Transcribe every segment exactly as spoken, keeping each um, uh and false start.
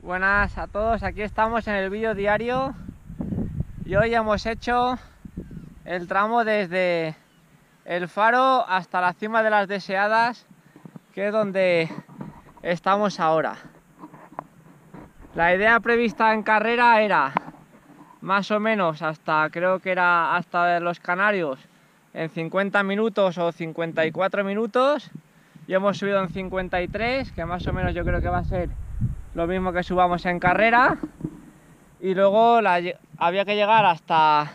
Buenas a todos, aquí estamos en el vídeo diario y hoy hemos hecho el tramo desde el faro hasta la cima de las Deseadas, que es donde estamos ahora. La idea prevista en carrera era más o menos hasta, creo que era hasta los Canarios en cincuenta minutos o cincuenta y cuatro minutos, y hemos subido en cincuenta y tres, que más o menos yo creo que va a ser lo mismo que subamos en carrera. Y luego la, había que llegar hasta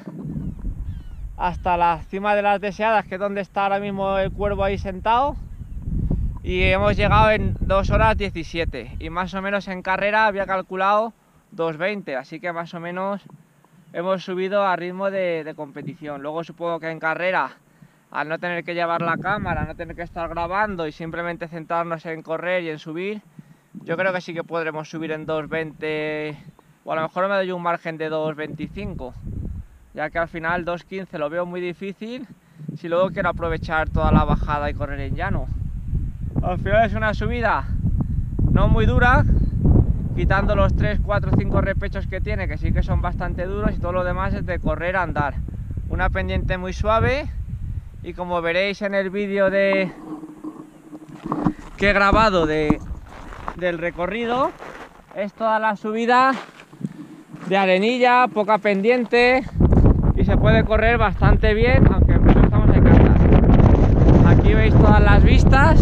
hasta la cima de las Deseadas, que es donde está ahora mismo el Cuervo ahí sentado, y hemos llegado en dos horas diecisiete, y más o menos en carrera había calculado dos veinte, así que más o menos hemos subido a ritmo de, de competición. Luego supongo que en carrera, al no tener que llevar la cámara, no tener que estar grabando y simplemente centrarnos en correr y en subir, yo creo que sí que podremos subir en dos veinte, o a lo mejor me doy un margen de dos veinticinco, ya que al final dos quince lo veo muy difícil si luego quiero aprovechar toda la bajada y correr en llano. Al final es una subida no muy dura, quitando los tres, cuatro, cinco repechos que tiene, que sí que son bastante duros, y todo lo demás es de correr a andar. Una pendiente muy suave, y como veréis en el vídeo de que he grabado de del recorrido, es toda la subida de arenilla, poca pendiente, y se puede correr bastante bien, aunque no estamos en castas. Aquí veis todas las vistas.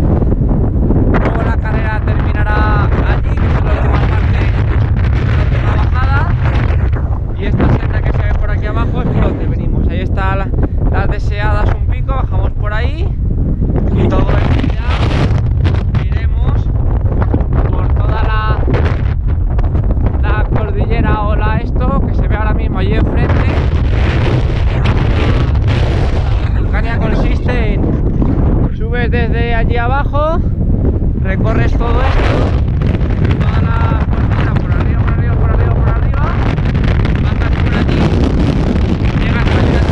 Luego la carrera terminará allí, que es la última parte, la última bajada, y esta senda que se ve por aquí abajo es por donde venimos. Ahí está la, las Deseadas, un pico, bajamos por ahí, y todo esto ya iremos por toda la, la cordillera o la esto que se ve ahora mismo allí enfrente. La Vulcania consiste en subes desde allí abajo, recorres todo esto, toda la cordillera por arriba, por arriba, por arriba, por arriba, bajas por allí, llegas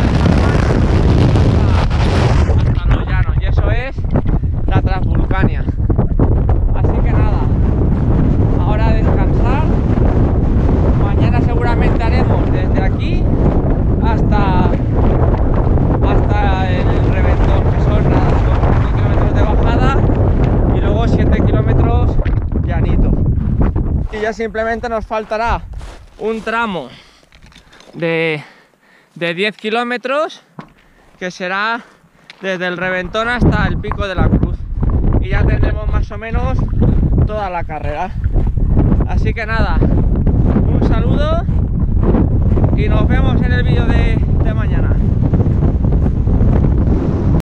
hasta los llanos, y eso es la Transvulcania. Así que nada, ahora a descansar. Mañana seguramente haremos desde aquí hasta hasta el Reventón, que son nada, dos kilómetros de bajada y luego siete kilómetros llanito. Y ya simplemente nos faltará un tramo de, de diez kilómetros, que será desde el Reventón hasta el Pico de la Cruz, y ya tendremos más o menos toda la carrera. Así que nada, un saludo y nos vemos en el vídeo de, de mañana.